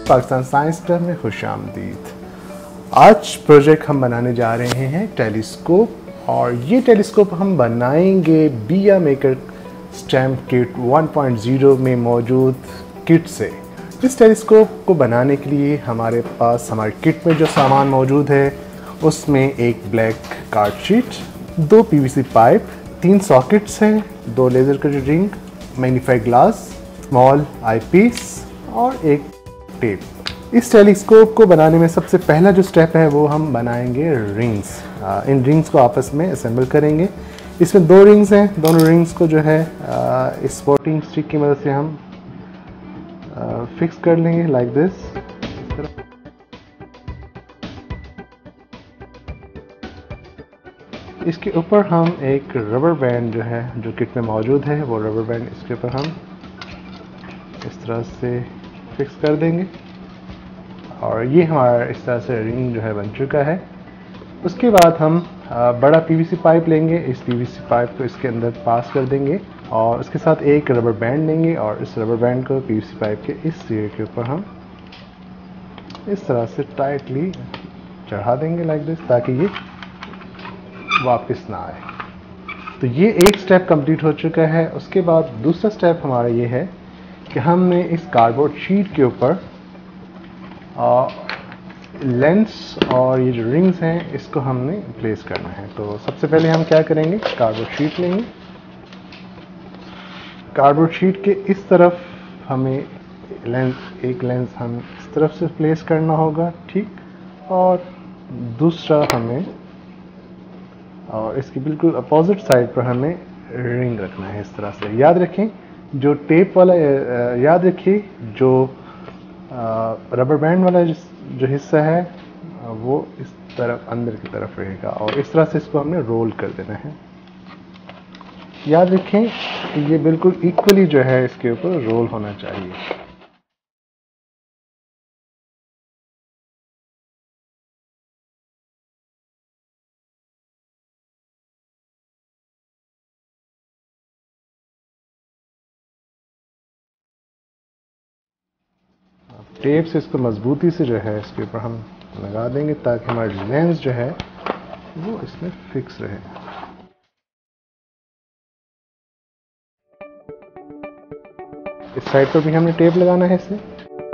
Pakistan science club में खुशामदीद। आज project हम बनाने जा रहे हैं टेलीस्कोप, और ये टेलीस्कोप हम बनाएंगे बिया मेकर स्टैम्प किट 1.0 में मौजूद किट से। इस टेलीस्कोप को बनाने के लिए हमारे पास हमारे किट में जो सामान मौजूद है उसमें एक black card sheet, 2 PVC pipe, 3 sockets हैं, 2 laser cutted ring, magnifying glass, small eye piece और एक टेप। इस टेलीस्कोप को बनाने में सबसे पहला जो स्टेप है वो हम बनाएंगे रिंग्स। इन रिंग्स को आपस में असेंबल करेंगे। इसमें 2 रिंग्स हैं, दोनों रिंग्स को जो है इस स्पोर्टिंग स्टिक की मदद से हम फिक्स कर लेंगे लाइक दिस। इसके ऊपर हम एक रबर बैंड जो है जो किट में मौजूद है वो रबर बैंड इसके ऊपर हम इस तरह से फिक्स कर देंगे, और ये हमारा इस तरह से रिंग जो है बन चुका है। उसके बाद हम बड़ा पीवीसी पाइप लेंगे, इस पीवीसी पाइप को इसके अंदर पास कर देंगे और उसके साथ एक रबर बैंड लेंगे और इस रबर बैंड को पीवीसी पाइप के इस सिरे के ऊपर हम इस तरह से टाइटली चढ़ा देंगे लाइक दिस, ताकि ये वापस ना आए। तो ये एक स्टेप कंप्लीट हो चुका है। उसके बाद दूसरा स्टेप हमारा ये है कि हमने इस कार्डबोर्ड शीट के ऊपर लेंस और ये जो रिंग्स हैं इसको हमने प्लेस करना है। तो सबसे पहले हम क्या करेंगे, कार्डबोर्ड शीट लेंगे। कार्डबोर्ड शीट के इस तरफ हमें एक लेंस हम इस तरफ से प्लेस करना होगा, ठीक, और दूसरा हमें और इसकी बिल्कुल अपोजिट साइड पर हमें रिंग रखना है इस तरह से। याद रखें जो टेप वाला याद रखिए जो रबर बैंड वाला जो हिस्सा है वो इस तरफ अंदर की तरफ रहेगा, और इस तरह से इसको हमने रोल कर देना है। याद रखें कि ये बिल्कुल इक्वली जो है इसके ऊपर रोल होना चाहिए। टेप से इसको मजबूती से जो है इसके ऊपर हम लगा देंगे ताकि हमारी लेंस जो है वो इसमें फिक्स रहे। इस साइड पर भी हमने टेप लगाना है इसे।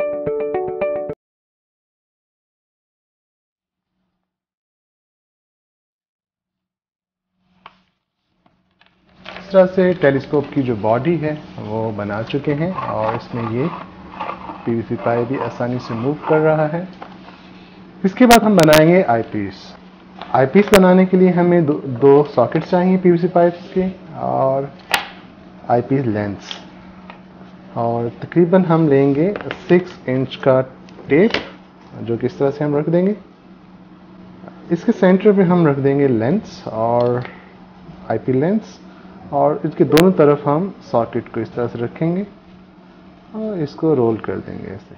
इस तरह से टेलीस्कोप की जो बॉडी है वो बना चुके हैं, और इसमें ये पीवीसी पाइप भी आसानी से मूव कर रहा है। इसके बाद हम बनाएंगे आई पीस। आई पीस बनाने के लिए हमें दो सॉकेट्स चाहिए पीवीसी पाइप्स के, और आई पीस लेंस, और तकरीबन हम लेंगे 6 इंच का टेप जो कि इस तरह से हम रख देंगे। इसके सेंटर पे हम रख देंगे लेंस और आई पी लेंस, और इसके दोनों तरफ हम सॉकेट को इस तरह से रखेंगे और इसको रोल कर देंगे ऐसे।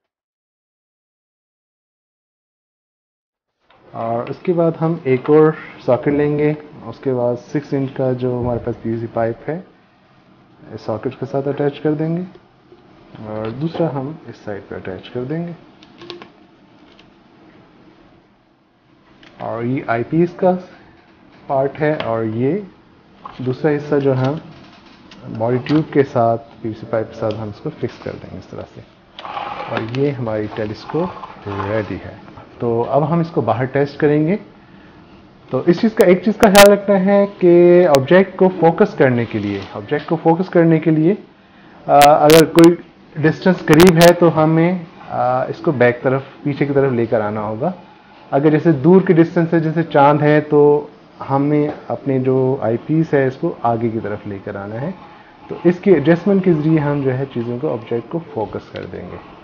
और उसके बाद हम एक और सॉकेट लेंगे। उसके बाद 6 इंच का जो हमारे पास पीवीसी पाइप है इस सॉकेट के साथ अटैच कर देंगे, और दूसरा हम इस साइड पे अटैच कर देंगे। और ये आईपीस का पार्ट है, और ये दूसरा हिस्सा जो हम बॉडी ट्यूब के साथ पीवीसी पाइप के साथ हम इसको फिक्स कर देंगे इस तरह से। और ये हमारी टेलीस्कोप रेडी है। तो अब हम इसको बाहर टेस्ट करेंगे। तो इस चीज़ का एक चीज़ का ख्याल रखना है कि ऑब्जेक्ट को फोकस करने के लिए अगर कोई डिस्टेंस करीब है तो हमें इसको बैक तरफ पीछे की तरफ लेकर आना होगा। अगर जैसे दूर की डिस्टेंस है जैसे चांद है तो हमें अपने जो आई पीस है इसको आगे की तरफ लेकर आना है। तो इसकी एडजस्टमेंट के ज़रिए हम जो है चीज़ों को ऑब्जेक्ट को फोकस कर देंगे।